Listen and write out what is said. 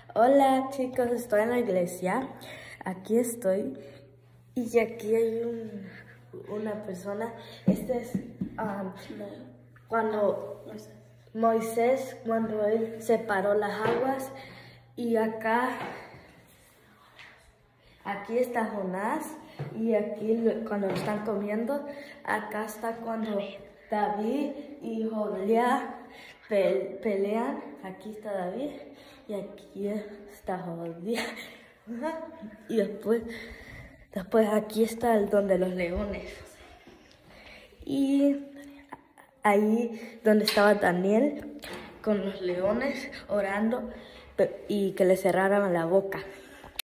Hola chicos, estoy en la iglesia. Aquí estoy. Y aquí hay una persona. Este es cuando Moisés, cuando él separó las aguas. Y aquí está Jonás. Y aquí cuando están comiendo. Acá está cuando David y Goliat pelean. Aquí está David y aquí está Goliat. Y después aquí está el donde los leones. Y ahí donde estaba Daniel con los leones orando y que le cerraran la boca.